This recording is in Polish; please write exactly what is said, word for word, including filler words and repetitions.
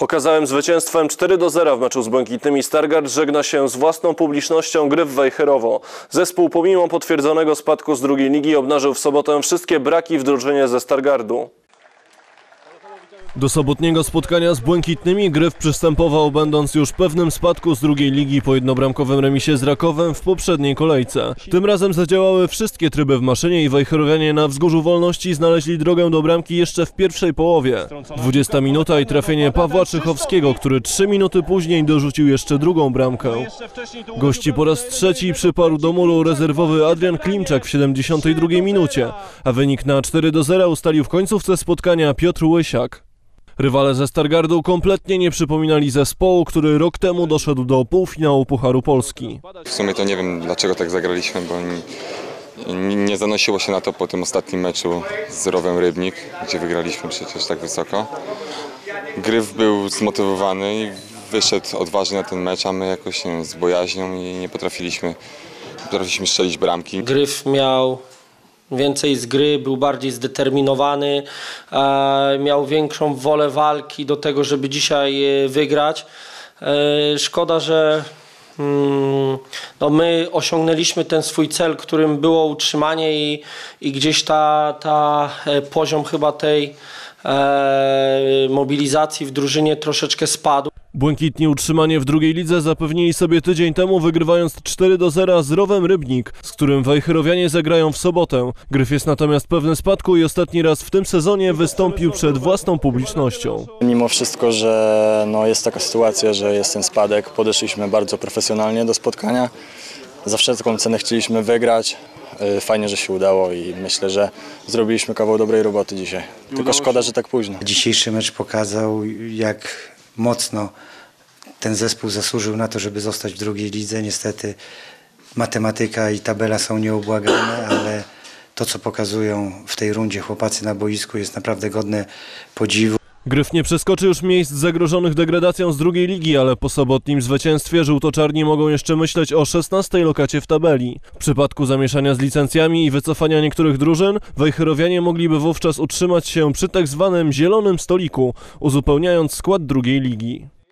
Okazałym zwycięstwem cztery do zera w meczu z Błękitnymi Stargard żegna się z własną publicznością Gryf Wejherowo. Zespół pomimo potwierdzonego spadku z drugiej ligi obnażył w sobotę wszystkie braki w drużynie ze Stargardu. Do sobotniego spotkania z Błękitnymi Gryf przystępował, będąc już pewnym spadku z drugiej ligi po jednobramkowym remisie z Rakowem w poprzedniej kolejce. Tym razem zadziałały wszystkie tryby w maszynie i wejherowianie na Wzgórzu Wolności znaleźli drogę do bramki jeszcze w pierwszej połowie. dwudziesta minuta i trafienie Pawła Czychowskiego, który trzy minuty później dorzucił jeszcze drugą bramkę. Gości po raz trzeci przyparł do muru rezerwowy Adrian Klimczak w siedemdziesiątej drugiej minucie, a wynik na cztery do zera ustalił w końcówce spotkania Piotr Łysiak. Rywale ze Stargardu kompletnie nie przypominali zespołu, który rok temu doszedł do półfinału Pucharu Polski. W sumie to nie wiem, dlaczego tak zagraliśmy, bo nie, nie zanosiło się na to po tym ostatnim meczu z Rowem Rybnik, gdzie wygraliśmy przecież tak wysoko. Gryf był zmotywowany i wyszedł odważnie na ten mecz, a my jakoś nie wiem, z bojaźnią i nie potrafiliśmy, nie potrafiliśmy strzelić bramki. Gryf miał więcej z gry, był bardziej zdeterminowany, e, miał większą wolę walki do tego, żeby dzisiaj wygrać. E, szkoda, że mm, no my osiągnęliśmy ten swój cel, którym było utrzymanie i, i gdzieś ta, ta e, poziom chyba tej e, mobilizacji w drużynie troszeczkę spadł. Błękitni utrzymanie w drugiej lidze zapewnili sobie tydzień temu, wygrywając cztery do zera z Rowem Rybnik, z którym wejherowianie zagrają w sobotę. Gryf jest natomiast pewny spadku i ostatni raz w tym sezonie wystąpił przed własną publicznością. Mimo wszystko, że no jest taka sytuacja, że jest ten spadek, podeszliśmy bardzo profesjonalnie do spotkania. Za wszelką cenę chcieliśmy wygrać. Fajnie, że się udało i myślę, że zrobiliśmy kawał dobrej roboty dzisiaj. Tylko szkoda, że tak późno. Dzisiejszy mecz pokazał, jak mocno ten zespół zasłużył na to, żeby zostać w drugiej lidze. Niestety matematyka i tabela są nieubłagane, ale to, co pokazują w tej rundzie chłopacy na boisku, jest naprawdę godne podziwu. Gryf nie przeskoczy już miejsc zagrożonych degradacją z drugiej ligi, ale po sobotnim zwycięstwie żółtoczarni mogą jeszcze myśleć o szesnastej lokacie w tabeli. W przypadku zamieszania z licencjami i wycofania niektórych drużyn, wejherowianie mogliby wówczas utrzymać się przy tak zwanym zielonym stoliku, uzupełniając skład drugiej ligi.